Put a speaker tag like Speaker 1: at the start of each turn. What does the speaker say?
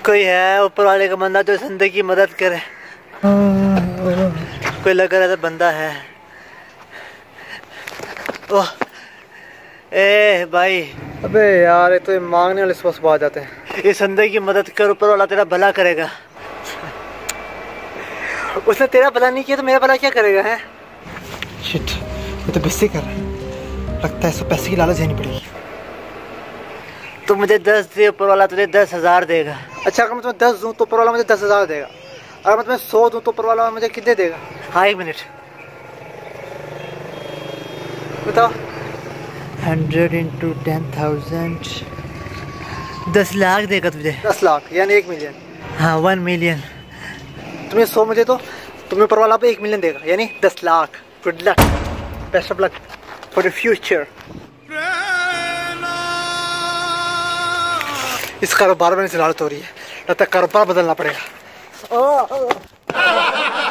Speaker 1: कोई है ऊपर वाले का बंदा जो जिंदगी की मदद करे। कोई लग रहा है बंदा है। ओह ए भाई,
Speaker 2: अबे यार ये तो मांगने वाले सुबह आ जाते हैं।
Speaker 1: इस जिंदगी की मदद कर, ऊपर वाला तेरा भला करेगा। उसने तेरा भला नहीं किया तो मेरा भला क्या करेगा है?
Speaker 2: शिट, ये तो बेइज्जती कर रहा है। लगता है इसको पैसे की लालच देनी पड़ेगी।
Speaker 1: तो मुझे 10 दे, ऊपर वाला तुझे 10,000 देगा।
Speaker 2: अच्छा, अगर मैं तुम्हें 10 दूँ तो ऊपर वाला मुझे 10,000 देगा। अगर मैं तुम्हें 100 दूँ तो ऊपर वाला मुझे कितने देगा?
Speaker 1: हाँ, 1 मिनट
Speaker 2: बताओ।
Speaker 1: 100 into 10,000 10 लाख देगा तुझे।
Speaker 2: 10 लाख यानी 1 मिलियन।
Speaker 1: हाँ, 1 मिलियन।
Speaker 2: तुम्हें 100 मुझे तो तुम्हें ऊपर वाला पे 1 मिलियन देगा यानी 10 lakh. Good luck, best of luck for the future. इस कारोबार में से लालच हो रही है, लगता है कारोबार बदलना पड़ेगा।